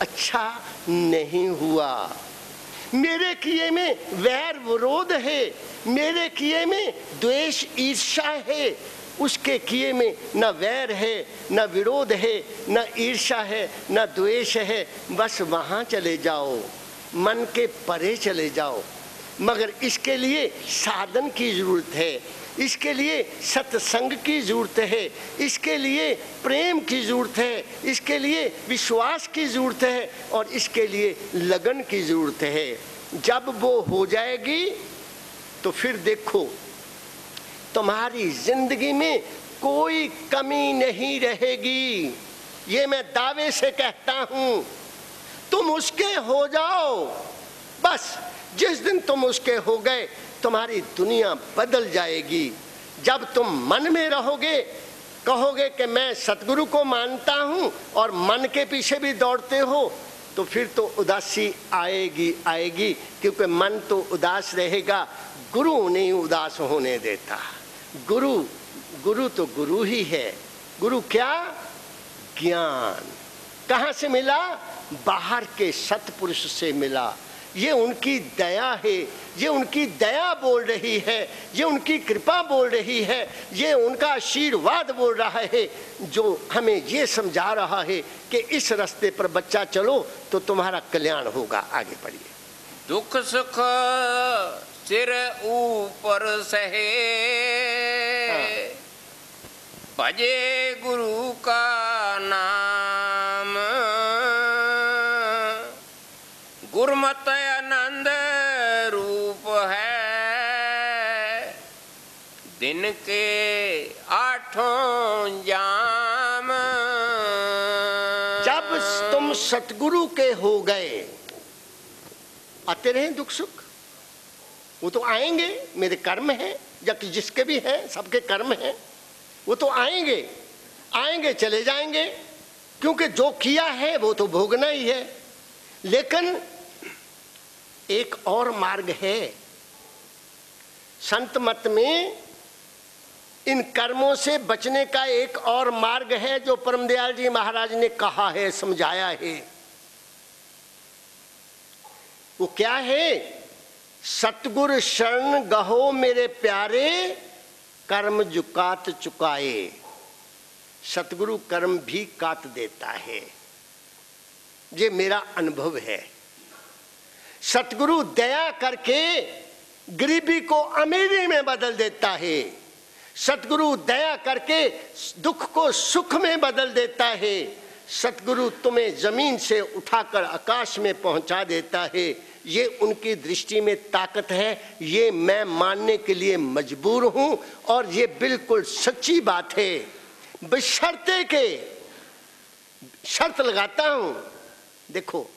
अच्छा नहीं हुआ। मेरे किए में वैर विरोध है, मेरे किए में द्वेष ईर्ष्या है, उसके किए में न वैर है, न विरोध है, न ईर्ष्या है, न द्वेष है। बस वहाँ चले जाओ, मन के परे चले जाओ। मगर इसके लिए साधन की जरूरत है, इसके लिए सत्संग की जरूरत है, इसके लिए प्रेम की जरूरत है, इसके लिए विश्वास की जरूरत है और इसके लिए लगन की जरूरत है। जब वो हो जाएगी तो फिर देखो तुम्हारी जिंदगी में कोई कमी नहीं रहेगी। ये मैं दावे से कहता हूं। तुम उसके हो जाओ, बस जिस दिन तुम उसके हो गए तुम्हारी दुनिया बदल जाएगी। जब तुम मन में रहोगे, कहोगे कि मैं सतगुरु को मानता हूं और मन के पीछे भी दौड़ते हो, तो फिर तो उदासी आएगी आएगी, क्योंकि मन तो उदास रहेगा, गुरु नहीं उदास होने देता। गुरु तो गुरु ही है। गुरु क्या? ज्ञान। कहाँ से मिला? बाहर के सत्पुरुष से मिला। ये उनकी दया है, ये उनकी दया बोल रही है, ये उनकी कृपा बोल रही है, ये उनका आशीर्वाद बोल रहा है, जो हमें ये समझा रहा है कि इस रास्ते पर बच्चा चलो तो तुम्हारा कल्याण होगा। आगे पढ़िए। दुख सुख सिर ऊपर सहे, भजे गुरु का नाम, गुरमत आनंद रूप है, दिन के आठों जाम। जब तुम सतगुरु के हो गए, आते रहे दुख सुख, वो तो आएंगे, मेरे कर्म हैं, जबकि जिसके भी हैं सबके कर्म हैं, वो तो आएंगे आएंगे चले जाएंगे, क्योंकि जो किया है वो तो भोगना ही है। लेकिन एक और मार्ग है संत मत में, इन कर्मों से बचने का एक और मार्ग है जो परम दयाल जी महाराज ने कहा है, समझाया है। वो क्या है? सतगुर शरण गहो मेरे प्यारे, कर्म जुकात चुकाए। सतगुरु कर्म भी काट देता है, ये मेरा अनुभव है। सतगुरु दया करके गरीबी को अमीरी में बदल देता है, सतगुरु दया करके दुख को सुख में बदल देता है, सतगुरु तुम्हें जमीन से उठाकर आकाश में पहुंचा देता है। ये उनकी दृष्टि में ताकत है, ये मैं मानने के लिए मजबूर हूं और ये बिल्कुल सच्ची बात है। बशर्ते के शर्त लगाता हूं। देखो,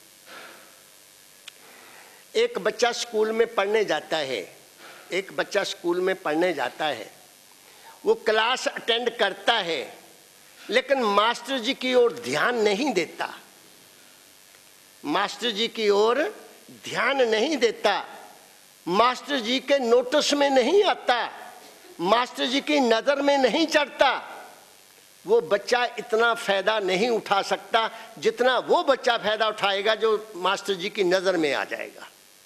एक बच्चा स्कूल में पढ़ने जाता है, एक बच्चा स्कूल में पढ़ने जाता है, वो क्लास अटेंड करता है, लेकिन मास्टर जी की ओर ध्यान नहीं देता, मास्टर जी की ओर ध्यान नहीं देता, मास्टर जी के नोटिस में नहीं आता, मास्टर जी की नज़र में नहीं चढ़ता। वो बच्चा इतना फायदा नहीं उठा सकता जितना वो बच्चा फायदा उठाएगा जो मास्टर जी की नज़र में आ जाएगा।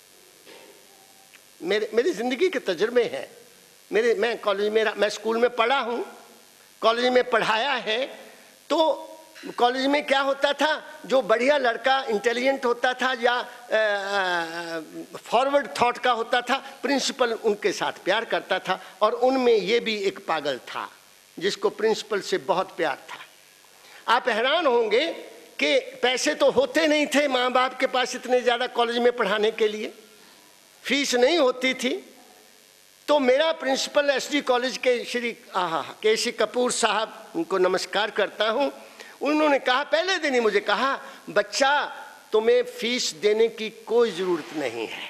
मेरी ज़िंदगी के तजुर्बे हैं। मैं कॉलेज में, मैं स्कूल में पढ़ा हूँ, कॉलेज में पढ़ाया है। तो कॉलेज में क्या होता था, जो बढ़िया लड़का इंटेलिजेंट होता था या फॉरवर्ड थॉट का होता था, प्रिंसिपल उनके साथ प्यार करता था। और उनमें ये भी एक पागल था जिसको प्रिंसिपल से बहुत प्यार था। आप हैरान होंगे कि पैसे तो होते नहीं थे माँ बाप के पास इतने ज़्यादा कॉलेज में पढ़ाने के लिए, फीस नहीं होती थी। तो मेरा प्रिंसिपल एसडी कॉलेज के श्री केसी कपूर साहब, उनको नमस्कार करता हूँ, उन्होंने कहा, पहले दिन ही मुझे कहा, बच्चा तुम्हें फीस देने की कोई ज़रूरत नहीं है,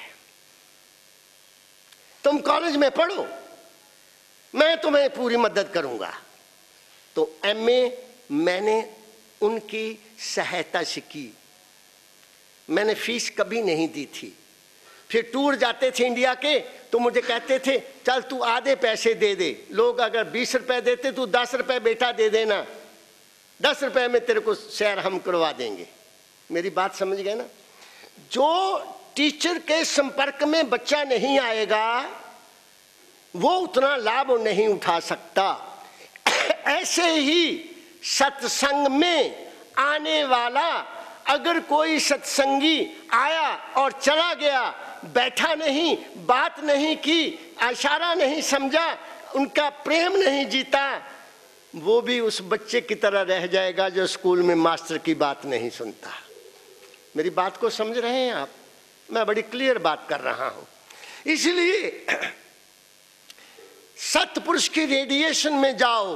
तुम कॉलेज में पढ़ो, मैं तुम्हें पूरी मदद करूँगा। तो एमए मैंने उनकी सहायता से की, मैंने फीस कभी नहीं दी थी। फिर टूर जाते थे इंडिया के, तो मुझे कहते थे, चल तू आधे पैसे दे दे। लोग अगर 20 रुपए देते, तू 10 रुपए बेटा दे देना, 10 रुपए में तेरे को सैर हम करवा देंगे। मेरी बात समझ गए ना? जो टीचर के संपर्क में बच्चा नहीं आएगा वो उतना लाभ नहीं उठा सकता। ऐसे ही सत्संग में आने वाला अगर कोई सत्संगी आया और चला गया, बैठा नहीं, बात नहीं की, इशारा नहीं समझा, उनका प्रेम नहीं जीता, वो भी उस बच्चे की तरह रह जाएगा जो स्कूल में मास्टर की बात नहीं सुनता। मेरी बात को समझ रहे हैं आप? मैं बड़ी क्लियर बात कर रहा हूं। इसलिए सत्पुरुष की रेडिएशन में जाओ।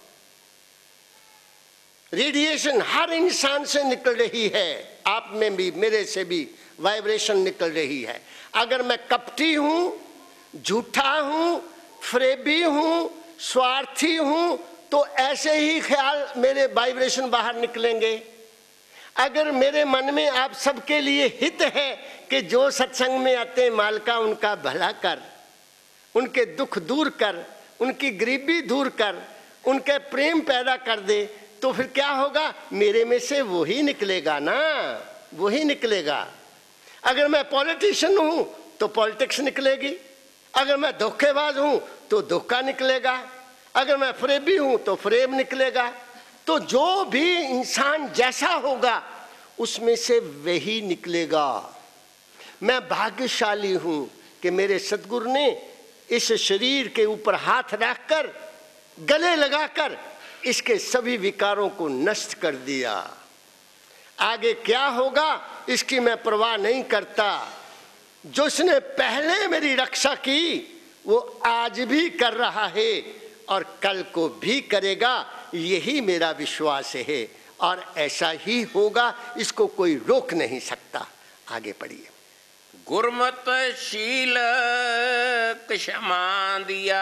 रेडिएशन हर इंसान से निकल रही है, आप में भी, मेरे से भी वाइब्रेशन निकल रही है। अगर मैं कपटी हूं, झूठा हूं, फरेबी हूं, स्वार्थी हूं, तो ऐसे ही ख्याल मेरे वाइब्रेशन बाहर निकलेंगे। अगर मेरे मन में आप सबके लिए हित है कि जो सत्संग में आते हैं मालका उनका भला कर, उनके दुख दूर कर, उनकी गरीबी दूर कर, उनके प्रेम पैदा कर दे, तो फिर क्या होगा? मेरे में से वही निकलेगा ना, वही निकलेगा। अगर मैं पॉलिटिशियन हूं तो पॉलिटिक्स निकलेगी, अगर मैं धोखेबाज हूं तो धोखा निकलेगा, अगर मैं फरेबी हूं तो फरेब निकलेगा। तो जो भी इंसान जैसा होगा उसमें से वही निकलेगा। मैं भाग्यशाली हूं कि मेरे सद्गुरु ने इस शरीर के ऊपर हाथ रखकर, गले लगाकर इसके सभी विकारों को नष्ट कर दिया। आगे क्या होगा इसकी मैं परवाह नहीं करता। जो उसने पहले मेरी रक्षा की वो आज भी कर रहा है और कल को भी करेगा, यही मेरा विश्वास है और ऐसा ही होगा, इसको कोई रोक नहीं सकता। आगे पढ़िए। गुरमत शील क्षमा दिया,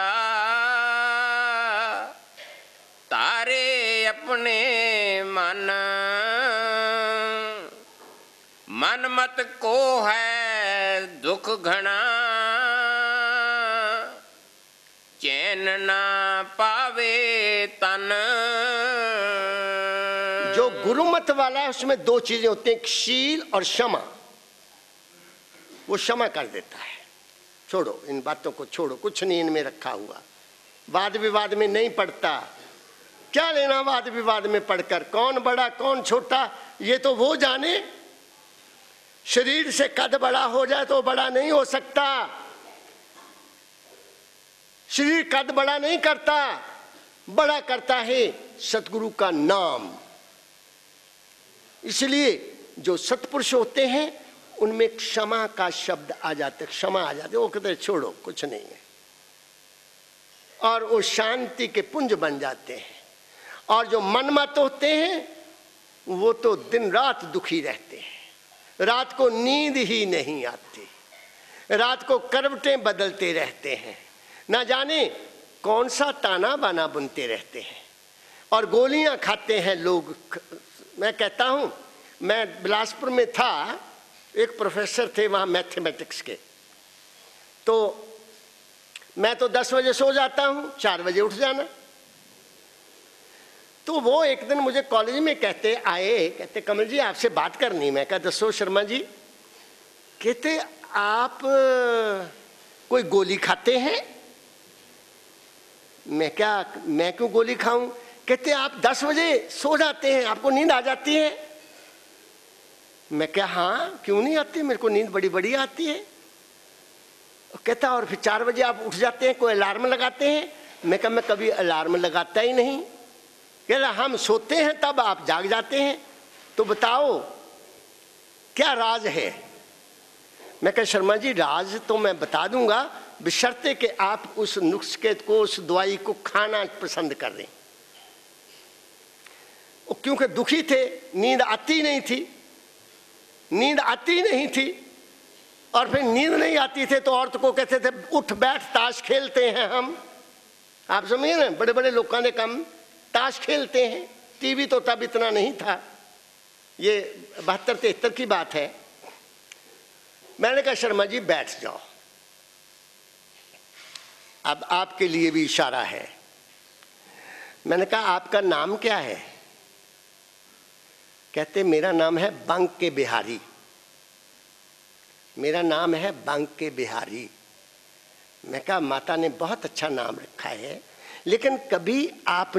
तारे अपने मन, मन मत को है दुख घना, चैन ना पावे तन। जो गुरुमत वाला है उसमें दो चीजें होती हैं, शील और क्षमा। वो क्षमा कर देता है। छोड़ो इन बातों को, छोड़ो, कुछ नहीं इनमें रखा हुआ। वाद विवाद में नहीं पड़ता। क्या लेना वाद विवाद में पढ़कर? कौन बड़ा कौन छोटा ये तो वो जाने। शरीर से कद बड़ा हो जाए तो बड़ा नहीं हो सकता। शरीर कद बड़ा नहीं करता, बड़ा करता है सतगुरु का नाम। इसलिए जो सत्पुरुष होते हैं उनमें क्षमा का शब्द आ जाते, क्षमा आ जाते। वो कहते छोड़ो कुछ नहीं है, और वो शांति के पुंज बन जाते हैं। और जो मनमत होते हैं वो तो दिन रात दुखी रहते हैं, रात को नींद ही नहीं आती, रात को करवटें बदलते रहते हैं, ना जाने कौन सा ताना बाना बुनते रहते हैं और गोलियां खाते हैं लोग। मैं कहता हूं, मैं बिलासपुर में था, एक प्रोफेसर थे वहाँ मैथमेटिक्स के, तो मैं तो 10 बजे सो जाता हूँ, 4 बजे उठ जाना। तो वो एक दिन मुझे कॉलेज में कहते कमल जी आपसे बात करनी। मैं कहा दसो शर्मा जी। कहते आप कोई गोली खाते हैं? मैं क्यों गोली खाऊं? कहते आप 10 बजे सो जाते हैं, आपको नींद आ जाती है? मैं क्या हाँ, क्यों नहीं आती, मेरे को नींद बड़ी बड़ी आती है। कहता और फिर 4 बजे आप उठ जाते हैं, कोई अलार्म लगाते हैं? मैं कहा मैं कभी अलार्म लगाता ही नहीं। कह रहा हम सोते हैं तब आप जाग जाते हैं, तो बताओ क्या राज है? मैं कहा शर्मा जी राज तो मैं बता दूंगा, बशर्ते कि आप उस नुस्खे को, उस दवाई को खाना पसंद कर रहे। क्योंकि दुखी थे, नींद आती नहीं थी, नींद आती नहीं थी, और फिर नींद नहीं आती थे तो औरत को कहते थे उठ बैठ ताश खेलते हैं हम। आप समझिए ना, बड़े बड़े लोगों ने कम ताश खेलते हैं। टीवी तो तब इतना नहीं था, ये 72-73 की बात है। मैंने कहा शर्मा जी बैठ जाओ, अब आपके लिए भी इशारा है। मैंने कहा आपका नाम क्या है? कहते मेरा नाम है बांके बिहारी, मेरा नाम है बांके बिहारी। मैं कहा माता ने बहुत अच्छा नाम रखा है, लेकिन कभी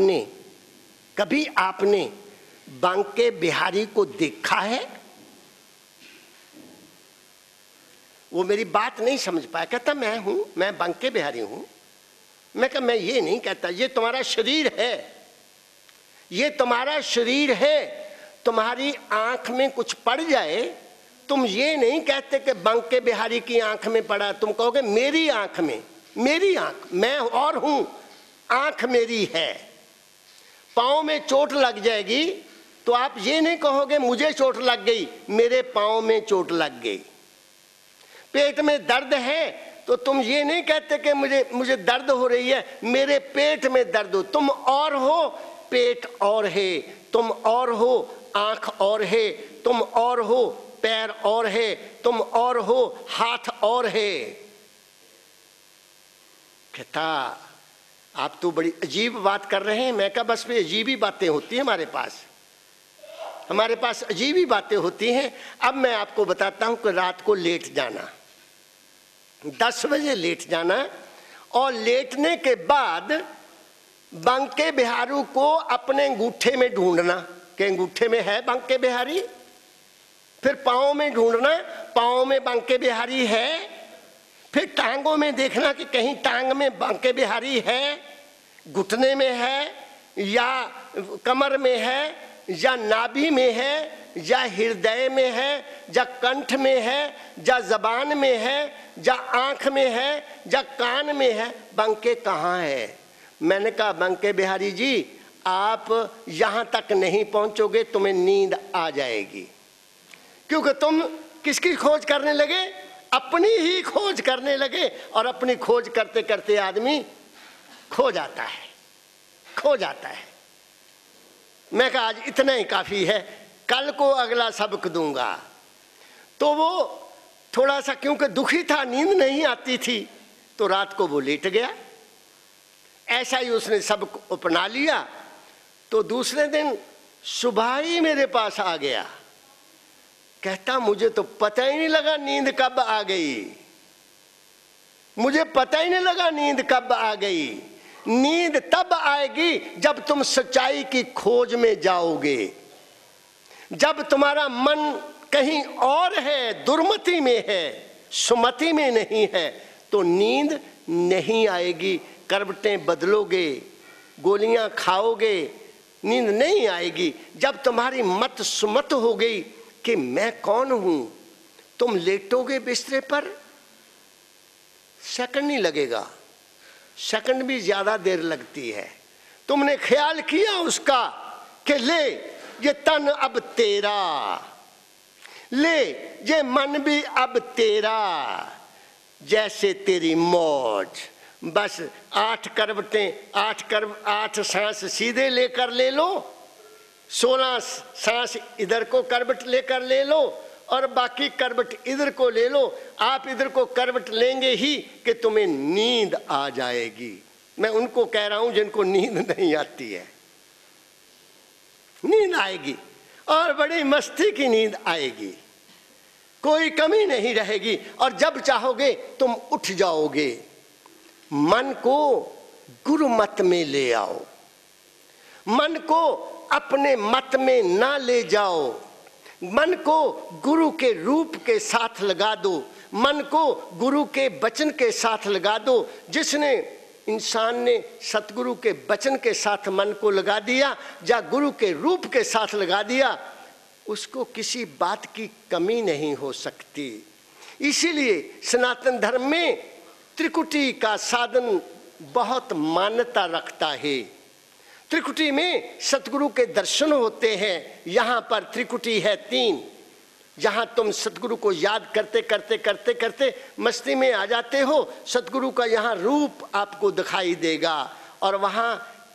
आपने बांके बिहारी को देखा है? वो मेरी बात नहीं समझ पाया। कहता मैं बांके बिहारी हूं। मैं कहा मैं ये नहीं कहता, ये तुम्हारा शरीर है, ये तुम्हारा शरीर है। तुम्हारी आंख में कुछ पड़ जाए, तुम ये नहीं कहते कि बांके बिहारी की आंख में पड़ा, तुम कहोगे मेरी आंख में, मेरी आंख, मैं और हूं, आंख मेरी है। पांव में चोट लग जाएगी तो आप ये नहीं कहोगे मुझे चोट लग गई, मेरे पांव में चोट लग गई। पेट में दर्द है तो तुम ये नहीं कहते कि मुझे दर्द हो रही है, मेरे पेट में दर्द हो। तुम और हो, पेट और है, तुम और हो, आंख और है, तुम और हो, पैर और है, तुम और हो, हाथ और है। कहता आप तो बड़ी अजीब बात कर रहे हैं। मैं कहा बस भी अजीब ही बातें होती हैं हमारे पास अजीब ही बातें होती हैं। अब मैं आपको बताता हूं कि रात को लेट जाना, 10 बजे लेट जाना, और लेटने के बाद बांके बिहारी को अपने अंगूठे में ढूंढना कि अंगूठे में है बांके बिहारी। फिर पाँव में ढूंढना, पाँव में बांके बिहारी है। फिर टांगों में देखना कि कहीं टांग में बांके बिहारी है, घुटने में है, या कमर में है, या नाभि में है, या हृदय में है, या कंठ में है, या जबान में है, या आंख में है, या कान में है। बांके कहाँ है? मैंने कहा बांके बिहारी जी आप यहां तक नहीं पहुंचोगे, तुम्हें नींद आ जाएगी। क्योंकि तुम किसकी खोज करने लगे? अपनी ही खोज करने लगे, और अपनी खोज करते करते आदमी खो जाता है। मैं कहा आज इतना ही काफी है, कल को अगला सबक दूंगा। तो वो थोड़ा सा क्योंकि दुखी था, नींद नहीं आती थी, तो रात को वो लेट गया। ऐसा ही उसने सबक अपना लिया। तो दूसरे दिन सुबह ही मेरे पास आ गया। कहता मुझे तो पता ही नहीं लगा नींद कब आ गई, मुझे पता ही नहीं लगा नींद कब आ गई। नींद तब आएगी जब तुम सच्चाई की खोज में जाओगे। जब तुम्हारा मन कहीं और है, दुर्मति में है, सुमति में नहीं है, तो नींद नहीं आएगी। करवटें बदलोगे, गोलियां खाओगे, नींद नहीं आएगी। जब तुम्हारी मत सुमत हो गई कि मैं कौन हूं, तुम लेटोगे बिस्तर पर, सेकंड नहीं लगेगा, सेकंड भी ज्यादा देर लगती है। तुमने ख्याल किया उसका कि ले ये तन अब तेरा, ले ये मन भी अब तेरा, जैसे तेरी मौज। बस 8 करवटें, 8 सांस सीधे लेकर ले लो, 16 सांस इधर को करवट लेकर ले लो, और बाकी करवट इधर को ले लो। आप इधर को करवट लेंगे ही कि तुम्हें नींद आ जाएगी। मैं उनको कह रहा हूं जिनको नींद नहीं आती है, नींद आएगी, और बड़ी मस्ती की नींद आएगी, कोई कमी नहीं रहेगी। और जब चाहोगे तुम उठ जाओगे। मन को गुरु मत में ले आओ, मन को अपने मत में ना ले जाओ, मन को गुरु के रूप के साथ लगा दो, मन को गुरु के वचन के साथ लगा दो। जिसने इंसान ने सतगुरु के वचन के साथ मन को लगा दिया या गुरु के रूप के साथ लगा दिया, उसको किसी बात की कमी नहीं हो सकती। इसीलिए सनातन धर्म में त्रिकुटी का साधन बहुत मान्यता रखता है। त्रिकुटी में सतगुरु के दर्शन होते हैं। यहाँ पर त्रिकुटी है 3, जहाँ तुम सतगुरु को याद करते करते करते करते मस्ती में आ जाते हो। सतगुरु का यहाँ रूप आपको दिखाई देगा, और वहाँ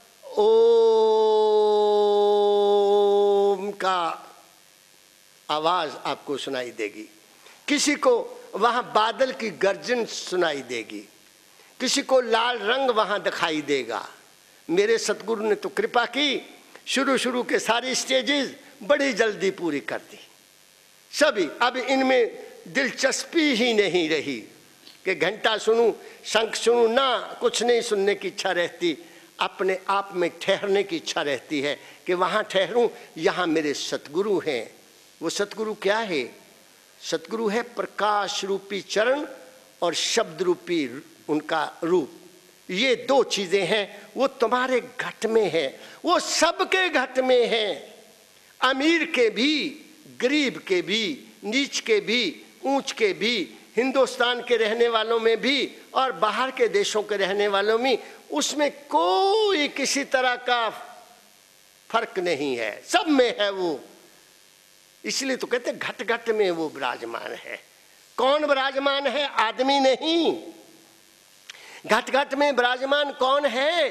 ओम का आवाज आपको सुनाई देगी। किसी को वहाँ बादल की गर्जन सुनाई देगी, किसी को लाल रंग वहाँ दिखाई देगा। मेरे सतगुरु ने तो कृपा की शुरू के सारी स्टेजेस बड़ी जल्दी पूरी कर दी सभी। अब इनमें दिलचस्पी ही नहीं रही कि घंटा सुनूं, शंख सुनूं, ना कुछ नहीं सुनने की इच्छा रहती। अपने आप में ठहरने की इच्छा रहती है कि वहाँ ठहरूं, यहाँ मेरे सतगुरु हैं। वो सतगुरु क्या है? सतगुरु है प्रकाश रूपी चरण और शब्द रूपी उनका रूप। ये दो चीजें हैं, वो तुम्हारे घट में है, वो सबके घट में है। अमीर के भी, गरीब के भी, नीच के भी, ऊंच के भी, हिंदुस्तान के रहने वालों में भी और बाहर के देशों के रहने वालों में, उसमें कोई किसी तरह का फर्क नहीं है, सब में है वो। इसलिए तो कहते घट घट में वो विराजमान है। कौन विराजमान है? आदमी नहीं। घट घट में विराजमान कौन है?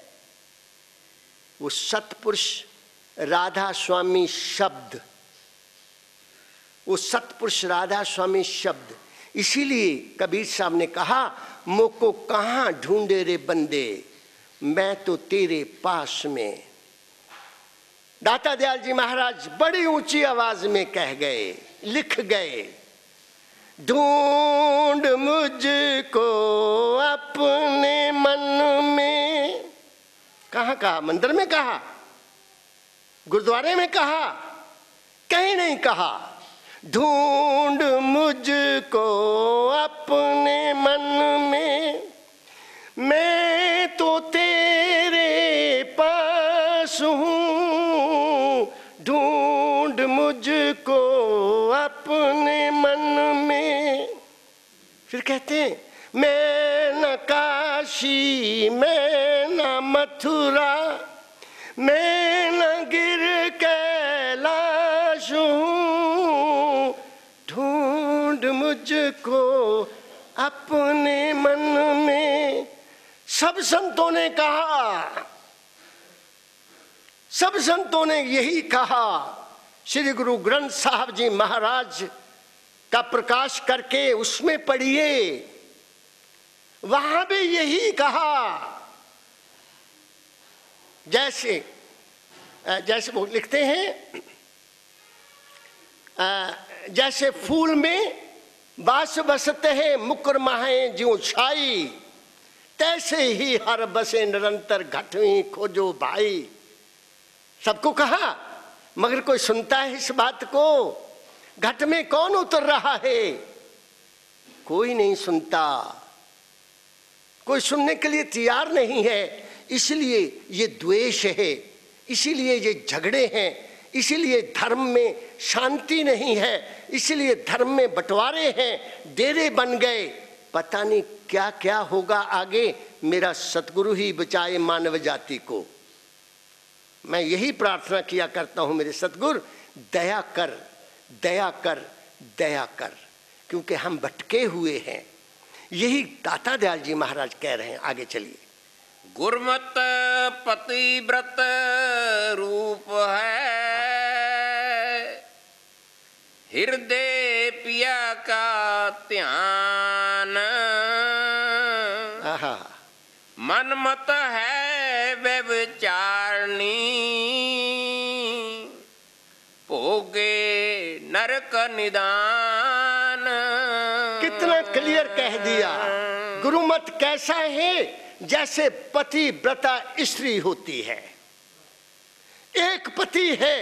वो सतपुरुष राधा स्वामी शब्द, वो सतपुरुष राधा स्वामी शब्द। इसीलिए कबीर साहब ने कहा, मोको कहाँ ढूंढे रे बंदे, मैं तो तेरे पास में। दाता दयाल जी महाराज बड़ी ऊंची आवाज में कह गए, लिख गए, ढूंढ मुझको अपने मन में। कहाँ कहा? मंदिर में कहा? गुरुद्वारे में कहा? कहीं नहीं कहा। ढूंढ मुझको अपने मन में, मैं तो तेरे पास हूँ। ढूंढ मुझको अपने मन में। फिर कहते हैं, मैं न काशी, मैं न मथुरा, मैं न गिर कैलाश हूँ। ढूंढ मुझको अपने मन में। सब संतों ने कहा, सब संतों ने यही कहा। श्री गुरु ग्रंथ साहब जी महाराज का प्रकाश करके उसमें पढ़िए, वहां भी यही कहा। जैसे जैसे वो लिखते हैं, जैसे फूल में बास बसते हैं, मुकर माहे ज्यों छाई, तैसे ही हर बसे निरंतर घटवी खोजो भाई। सबको कहा, मगर कोई सुनता है इस बात को? घट में कौन उतर रहा है? कोई नहीं सुनता, कोई सुनने के लिए तैयार नहीं है। इसलिए ये द्वेष है, इसीलिए ये झगड़े हैं, इसीलिए धर्म में शांति नहीं है, इसीलिए धर्म में बंटवारे हैं, डेरे बन गए। पता नहीं क्या क्या होगा आगे। मेरा सतगुरु ही बचाए मानव जाति को। मैं यही प्रार्थना किया करता हूं, मेरे सतगुरु दया कर, दया कर, दया कर, क्योंकि हम भटके हुए हैं। यही दाता दयाल जी महाराज कह रहे हैं। आगे चलिए। गुरमत पतिव्रत रूप है, हृदय पिया का ध्यान। मनमत है व्यभिचारिणी, भोगे नरक निदान। कितना क्लियर कह दिया। गुरुमत कैसा है? जैसे पति व्रता स्त्री होती है, एक पति है,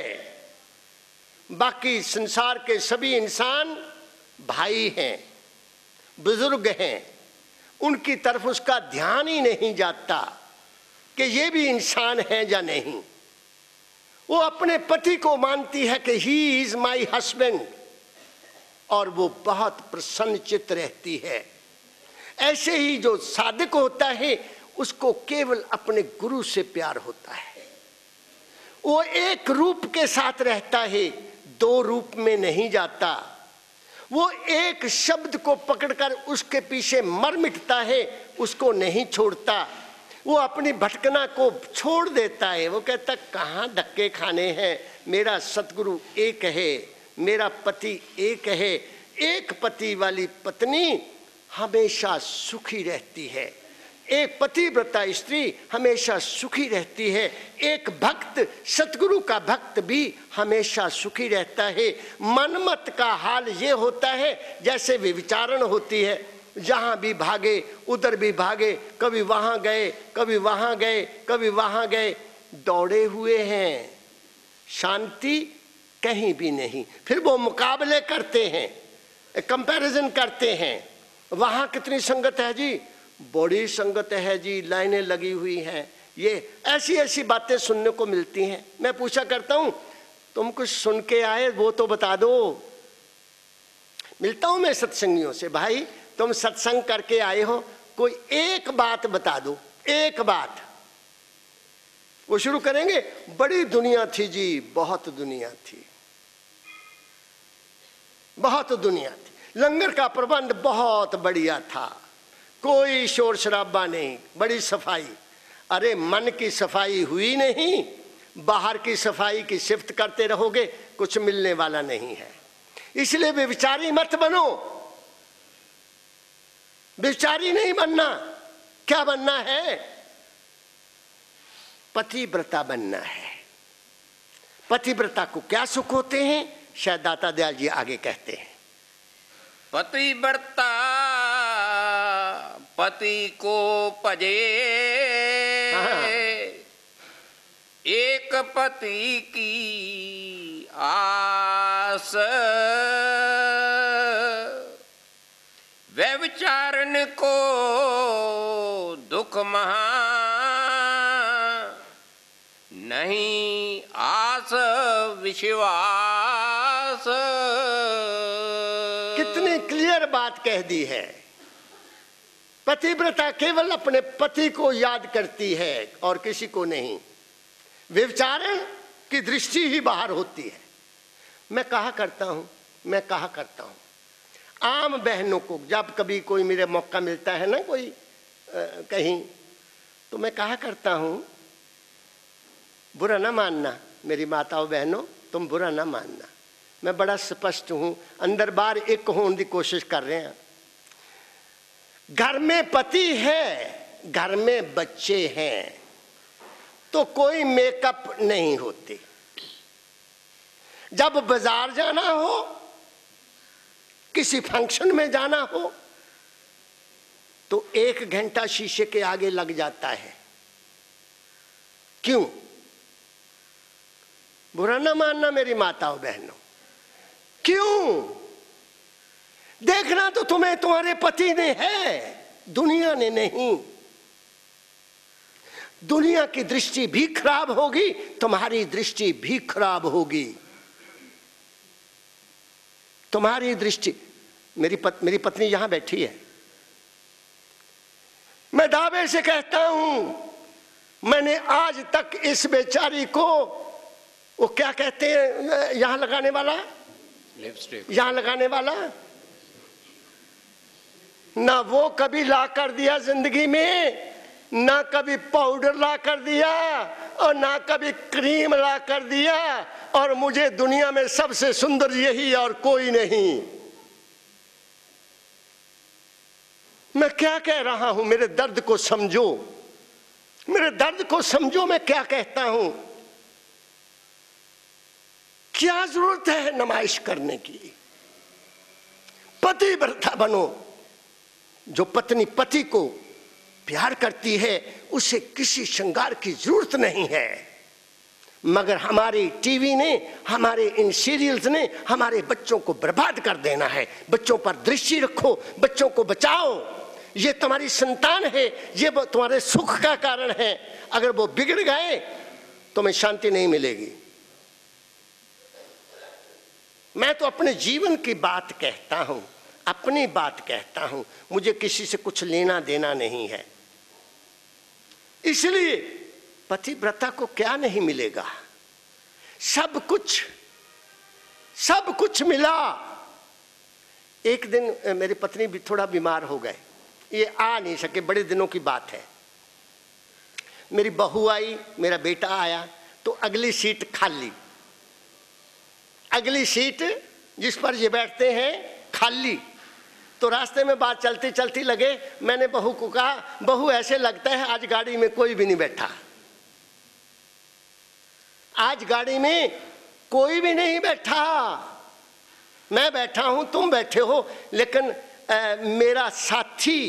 बाकी संसार के सभी इंसान भाई हैं, बुजुर्ग हैं, उनकी तरफ उसका ध्यान ही नहीं जाता कि ये भी इंसान है या नहीं। वो अपने पति को मानती है कि ही इज माई हस्बैंड, और वो बहुत प्रसन्नचित्त रहती है। ऐसे ही जो साधक होता है, उसको केवल अपने गुरु से प्यार होता है। वो एक रूप के साथ रहता है, दो रूप में नहीं जाता। वो एक शब्द को पकड़कर उसके पीछे मर मिटता है, उसको नहीं छोड़ता। वो अपनी भटकना को छोड़ देता है। वो कहता कहाँ धक्के खाने हैं, मेरा सतगुरु एक है, मेरा पति एक है। एक पति वाली पत्नी हमेशा सुखी रहती है, एक पतिव्रता स्त्री हमेशा सुखी रहती है। एक भक्त, सतगुरु का भक्त भी हमेशा सुखी रहता है। मनमत का हाल ये होता है जैसे विचारण होती है, जहाँ भी भागे उधर भी भागे, कभी वहाँ गए कभी वहाँ गए कभी वहाँ गए, दौड़े हुए हैं, शांति कहीं भी नहीं। फिर वो मुकाबले करते हैं, कंपैरिजन करते हैं, वहाँ कितनी संगत है जी, बड़ी संगत है जी, लाइनें लगी हुई हैं। ये ऐसी ऐसी बातें सुनने को मिलती हैं। मैं पूछा करता हूँ, तुम कुछ सुन के आए वो तो बता दो। मिलता हूँ मैं सत्संगियों से, भाई तुम सत्संग करके आए हो, कोई एक बात बता दो, एक बात। वो शुरू करेंगे, बड़ी दुनिया थी जी, बहुत दुनिया थी, बहुत दुनिया थी, लंगर का प्रबंध बहुत बढ़िया था, कोई शोर शराबा नहीं, बड़ी सफाई। अरे मन की सफाई हुई नहीं, बाहर की सफाई की सिफ्त करते रहोगे, कुछ मिलने वाला नहीं है। इसलिए व्यभिचारी मत बनो, व्यभिचारी नहीं बनना। क्या बनना है? पतिव्रता बनना है। पतिव्रता को क्या सुख होते हैं, शायद दाता दयाल जी आगे कहते हैं। पतिव्रता पति को पजे, एक पति की आस, व्यभिचारण को दुख महा, नहीं आस विश्वास। कितनी क्लियर बात कह दी है। पतिव्रता केवल अपने पति को याद करती है और किसी को नहीं। व्यभिचारण की दृष्टि ही बाहर होती है। मैं कहा करता हूं आम बहनों को, जब कभी कोई मेरे मौका मिलता है ना कोई कहीं, तो मैं कहा करता हूं, बुरा ना मानना मेरी माताओं बहनों, तुम बुरा ना मानना, मैं बड़ा स्पष्ट हूं, अंदर बाहर एक होने की कोशिश कर रहे हैं। घर में पति है, घर में बच्चे हैं, तो कोई मेकअप नहीं होती। जब बाजार जाना हो, किसी फंक्शन में जाना हो, तो 1 घंटा शीशे के आगे लग जाता है। क्यों? बुरा ना मानना मेरी माताओं बहनों, क्यों? देखना तो तुम्हें तुम्हारे पति ने है, दुनिया ने नहीं। दुनिया की दृष्टि भी खराब होगी, तुम्हारी दृष्टि भी खराब होगी। तुम्हारी दृष्टि, मेरी पत्नी यहां बैठी है, मैं दावे से कहता हूं, मैंने आज तक इस बेचारी को, वो क्या कहते हैं यहां लगाने वाला, लिपस्टिक, यहां लगाने वाला, ना वो कभी ला कर दिया जिंदगी में, ना कभी पाउडर ला कर दिया और ना कभी क्रीम ला कर दिया, और मुझे दुनिया में सबसे सुंदर यही और कोई नहीं। मैं क्या कह रहा हूं, मेरे दर्द को समझो, मेरे दर्द को समझो, मैं क्या कहता हूं। क्या जरूरत है नुमाइश करने की? पतिव्रता बनो। जो पत्नी पति को प्यार करती है, उसे किसी श्रृंगार की जरूरत नहीं है। मगर हमारी टीवी ने, हमारे इन सीरियल्स ने हमारे बच्चों को बर्बाद कर देना है। बच्चों पर दृष्टि रखो, बच्चों को बचाओ, ये तुम्हारी संतान है, ये तुम्हारे सुख का कारण है। अगर वो बिगड़ गए तुम्हें शांति नहीं मिलेगी। मैं तो अपने जीवन की बात कहता हूं, अपनी बात कहता हूं, मुझे किसी से कुछ लेना देना नहीं है। इसलिए पतिव्रता को क्या नहीं मिलेगा? सब कुछ मिला। एक दिन मेरी पत्नी भी थोड़ा बीमार हो गए, ये आ नहीं सके, बड़े दिनों की बात है। मेरी बहू आई, मेरा बेटा आया, तो अगली सीट खाली, अगली सीट जिस पर ये बैठते हैं खाली। तो रास्ते में बात चलती चलती लगे, मैंने बहू को कहा, बहू ऐसे लगता है आज गाड़ी में कोई भी नहीं बैठा, आज गाड़ी में कोई भी नहीं बैठा, मैं बैठा हूं, तुम बैठे हो, लेकिन मेरा साथी,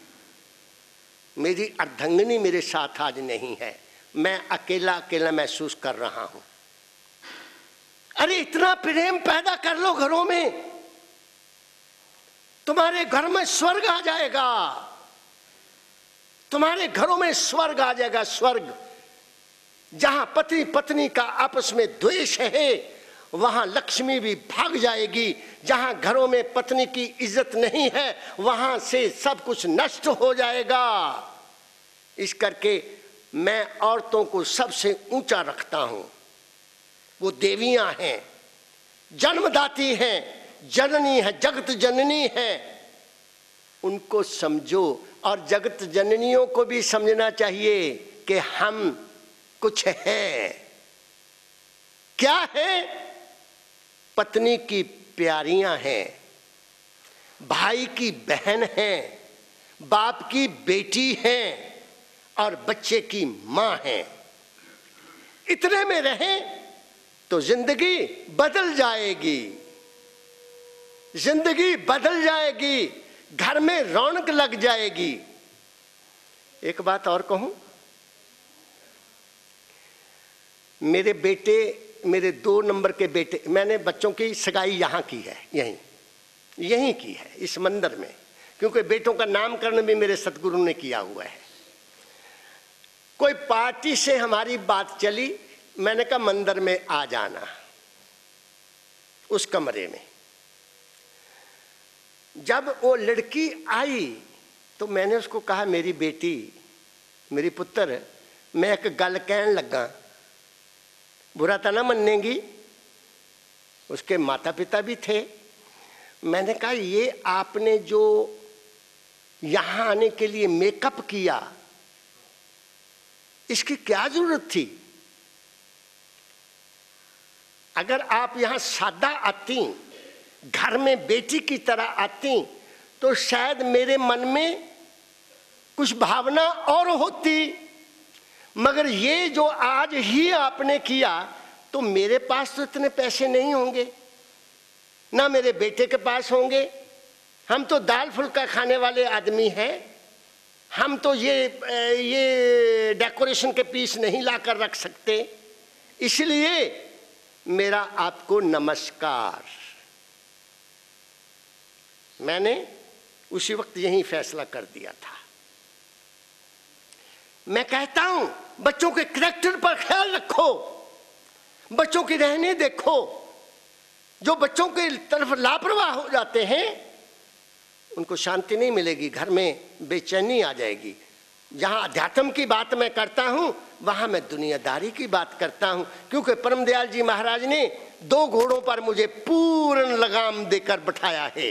मेरी अर्धांगिनी मेरे साथ आज नहीं है, मैं अकेला अकेला महसूस कर रहा हूं। अरे इतना प्रेम पैदा कर लो घरों में, तुम्हारे घर में स्वर्ग आ जाएगा, तुम्हारे घरों में स्वर्ग आ जाएगा, स्वर्ग। जहां पति पत्नी का आपस में द्वेष है वहां लक्ष्मी भी भाग जाएगी, जहां घरों में पत्नी की इज्जत नहीं है वहां से सब कुछ नष्ट हो जाएगा। इस करके मैं औरतों को सबसे ऊंचा रखता हूं, वो देवियां हैं, जन्मदाती हैं, जननी है, जगत जननी है, उनको समझो। और जगत जननियों को भी समझना चाहिए कि हम कुछ है। क्या है? पत्नी की प्यारियां हैं, भाई की बहन हैं, बाप की बेटी हैं और बच्चे की मां हैं। इतने में रहें तो जिंदगी बदल जाएगी, जिंदगी बदल जाएगी, घर में रौनक लग जाएगी। एक बात और कहूं, मेरे बेटे, मेरे 2 नंबर के बेटे, मैंने बच्चों की सगाई यहाँ की है, यहीं की है, इस मंदिर में, क्योंकि बेटों का नामकरण भी मेरे सतगुरु ने किया हुआ है। कोई पार्टी से हमारी बात चली, मैंने कहा मंदिर में आ जाना, उस कमरे में। जब वो लड़की आई तो मैंने उसको कहा, मेरी बेटी, मेरी पुत्र, मैं एक गल कहन लगा, बुरा तो ना मनेगी। उसके माता पिता भी थे। मैंने कहा, ये आपने जो यहां आने के लिए मेकअप किया, इसकी क्या जरूरत थी? अगर आप यहां सादा आती, घर में बेटी की तरह आती, तो शायद मेरे मन में कुछ भावना और होती। मगर ये जो आज ही आपने किया, तो मेरे पास तो इतने पैसे नहीं होंगे, ना मेरे बेटे के पास होंगे। हम तो दाल फुल्का खाने वाले आदमी हैं, हम तो ये डेकोरेशन के पीस नहीं लाकर रख सकते। इसलिए मेरा आपको नमस्कार। मैंने उसी वक्त यही फैसला कर दिया था। मैं कहता हूं, बच्चों के करैक्टर पर ख्याल रखो, बच्चों की रहने देखो। जो बच्चों के तरफ लापरवाह हो जाते हैं उनको शांति नहीं मिलेगी, घर में बेचैनी आ जाएगी। जहां अध्यात्म की बात मैं करता हूं वहां मैं दुनियादारी की बात करता हूं, क्योंकि परम दयाल जी महाराज ने 2 घोड़ों पर मुझे पूर्ण लगाम देकर बैठाया है।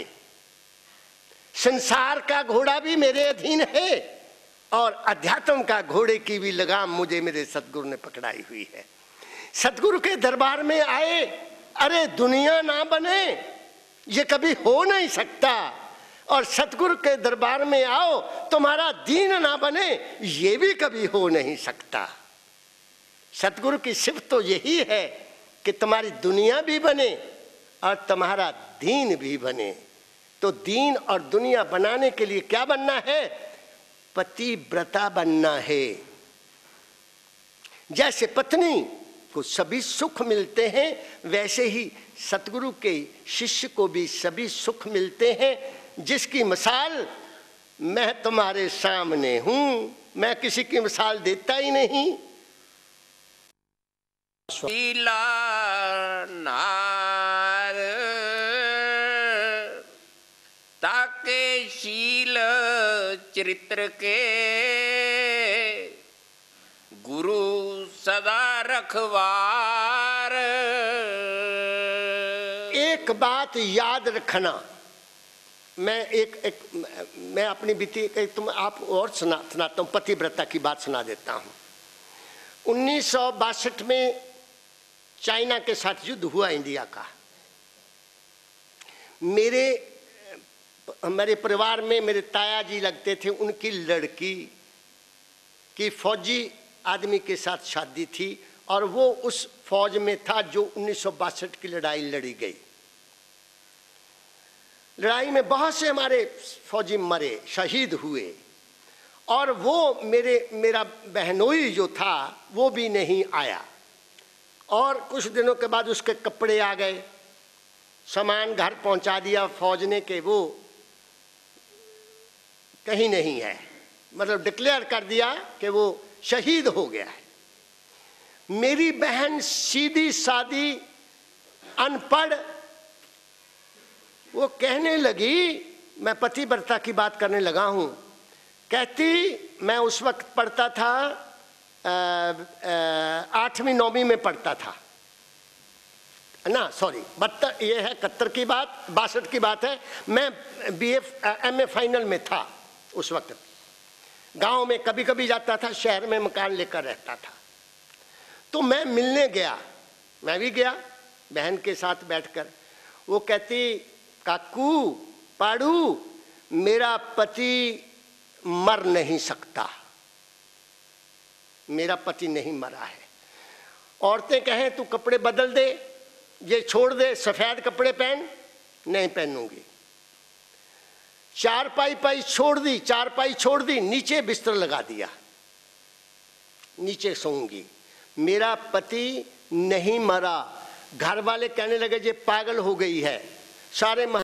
संसार का घोड़ा भी मेरे अधीन है और अध्यात्म का घोड़े की भी लगाम मुझे मेरे सतगुरु ने पकड़ाई हुई है। सतगुरु के दरबार में आए, अरे दुनिया ना बने, ये कभी हो नहीं सकता। और सतगुरु के दरबार में आओ, तुम्हारा दीन ना बने, ये भी कभी हो नहीं सकता। सतगुरु की सिर्फ तो यही है कि तुम्हारी दुनिया भी बने और तुम्हारा दीन भी बने। तो दीन और दुनिया बनाने के लिए क्या बनना है? पतिव्रता बनना है। जैसे पत्नी को सभी सुख मिलते हैं, वैसे ही सतगुरु के शिष्य को भी सभी सुख मिलते हैं, जिसकी मिसाल मैं तुम्हारे सामने हूं। मैं किसी की मिसाल देता ही नहीं। शीला नार ताके शील चरित्र के गुरु सदा रखवार। एक बात याद रखना, मैं अपनी बीती तुम आप और सुनाता हूँ, पतिव्रता की बात सुना देता हूँ। 1962 में चाइना के साथ युद्ध हुआ इंडिया का। मेरे मेरे परिवार में मेरे ताया जी लगते थे, उनकी लड़की की फौजी आदमी के साथ शादी थी और वो उस फौज में था जो 1962 की लड़ाई लड़ी गई। लड़ाई में बहुत से हमारे फौजी मरे, शहीद हुए, और वो मेरा बहनोई जो था वो भी नहीं आया। और कुछ दिनों के बाद उसके कपड़े आ गए, सामान घर पहुंचा दिया फौज ने कि वो कहीं नहीं है, मतलब डिक्लेयर कर दिया कि वो शहीद हो गया है। मेरी बहन सीधी सादी अनपढ़, वो कहने लगी, मैं पतिव्रता की बात करने लगा हूं, कहती मैं उस वक्त पढ़ता था 8वीं 9वीं में पढ़ता था ना, सॉरी 72, ये है 71 की बात, 62 की बात है। मैं BA MA फाइनल में था उस वक्त। गांव में कभी कभी जाता था, शहर में मकान लेकर रहता था। तो मैं मिलने गया, मैं भी गया बहन के साथ बैठकर। वो कहती, काकू पाड़ू, मेरा पति मर नहीं सकता, मेरा पति नहीं मरा है। औरतें कहें तू कपड़े बदल दे, ये छोड़ दे, सफेद कपड़े पहन, नहीं पहनूंगी। चारपाई छोड़ दी, नीचे बिस्तर लगा दिया, नीचे सोऊंगी, मेरा पति नहीं मरा। घर वाले कहने लगे ये पागल हो गई है। सारे